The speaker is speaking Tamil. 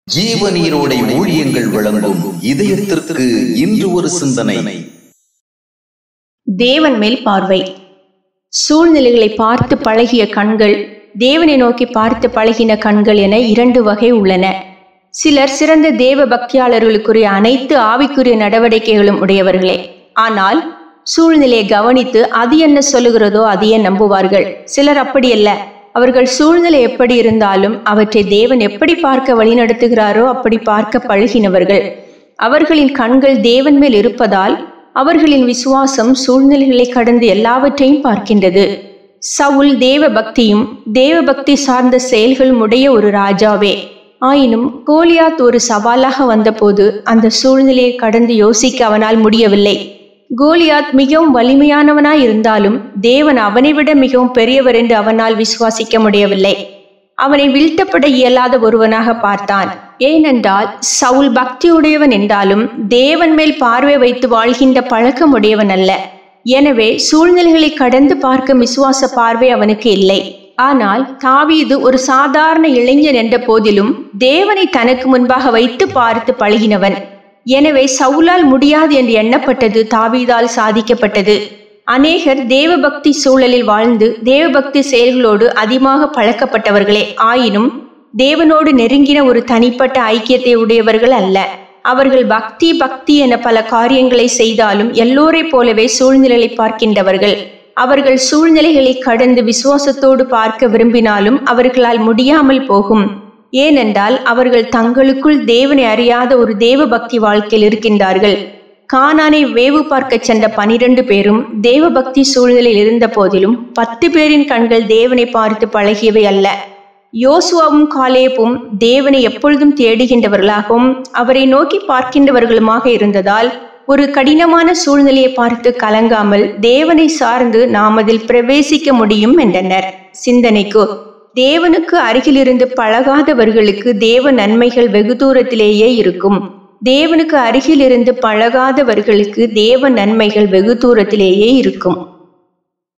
ஜீவநீரோடை ஊழியங்கள் வழங்கும் இதயத்திற்கு இன்று ஒரு சிந்தனை. தேவன் மேல் பார்வை. சூழ்நிலைகளை பார்த்து பழகிய கண்கள், தேவனை நோக்கி பார்த்து பழகின கண்கள் என இரண்டு வகை உள்ளன. சிலர் சிறந்த தேவ பக்தியாளர்களுக்குரிய அனைத்து ஆவிக்குரிய நடவடிக்கைகளும் உடையவர்களே. ஆனால் சூழ்நிலையை கவனித்து அது என்ன சொல்லுகிறதோ அதையே நம்புவார்கள். சிலர் அப்படியல்ல. அவர்கள் சூழ்நிலை எப்படி இருந்தாலும் அவற்றை தேவன் எப்படி பார்க்க வழிநடத்துகிறாரோ அப்படி பார்க்க பழகினவர்கள். அவர்களின் கண்கள் தேவன் மேல் இருப்பதால் அவர்களின் விசுவாசம் சூழ்நிலைகளை கடந்து எல்லாவற்றையும் பார்க்கின்றது. சவுல் தேவ பக்தியும் தேவ பக்தி சார்ந்த செயல்களும் உடைய ஒரு ராஜாவே. ஆயினும் கோலியாத் ஒரு சவாலாக வந்தபோது அந்த சூழ்நிலையை கடந்து யோசிக்க அவனால் முடியவில்லை. கோலியாத் மிகவும் வலிமையானவனாய் இருந்தாலும் தேவன் அவனை விட மிகவும் பெரியவர் என்று அவனால் விசுவாசிக்க முடியவில்லை. அவனை வீழ்த்தப்பட இயலாத ஒருவனாக பார்த்தான். ஏனென்றால் சவுல் பக்தியுடையவன் என்றாலும் தேவன் மேல் பார்வை வைத்து வாழ்கின்ற பழக்கம் உடையவன் அல்ல. எனவே சூழ்நிலைகளை கடந்து பார்க்க விசுவாச பார்வை அவனுக்கு இல்லை. ஆனால் தாவீது ஒரு சாதாரண இளைஞன் என்ற போதிலும் தேவனை தனக்கு முன்பாக வைத்து பார்த்து பழகினவன். எனவே சவுலால் முடியாது என்று எண்ணப்பட்டது தாவீதால் சாதிக்கப்பட்டது. அநேகர் தேவபக்தி சூழலில் வாழ்ந்து தேவபக்தி செயல்களோடு அதிகமாக பழக்கப்பட்டவர்களே. ஆயினும் தேவனோடு நெருங்கின ஒரு தனிப்பட்ட ஐக்கியத்தை உடையவர்கள் அல்ல. அவர்கள் பக்தி என பல காரியங்களை செய்தாலும் எல்லோரை போலவே சூழ்நிலைகளை பார்க்கின்றவர்கள். அவர்கள் சூழ்நிலைகளை கடந்து விசுவாசத்தோடு பார்க்க விரும்பினாலும் அவர்களால் முடியாமல் போகும். ஏனென்றால் அவர்கள் தங்களுக்குள் தேவனை அறியாத ஒரு தேவ பக்தி வாழ்க்கையில் இருக்கின்றார்கள். கானானை வேவு பார்க்க சென்ற 12 பேரும் தேவ பக்தி சூழ்நிலையில் இருந்த போதிலும் 10 பேரின் கண்கள் தேவனை பார்த்து பழகியவை அல்ல. யோசுவாவும் காலேபும் தேவனை எப்பொழுதும் தேடுகின்றவர்களாகவும் அவரை நோக்கி பார்க்கின்றவர்களுமாக இருந்ததால் ஒரு கடினமான சூழ்நிலையை பார்த்து கலங்காமல் தேவனை சார்ந்து நாம் அதில் பிரவேசிக்க முடியும் என்றனர். சிந்தனைக்கு, தேவனுக்கு அருகிலிருந்து பழகாதவர்களுக்கு தேவ நன்மைகள் வெகு தூரத்திலேயே இருக்கும். தேவனுக்கு அருகிலிருந்து பழகாதவர்களுக்கு தேவ நன்மைகள் வெகு தூரத்திலேயே இருக்கும்.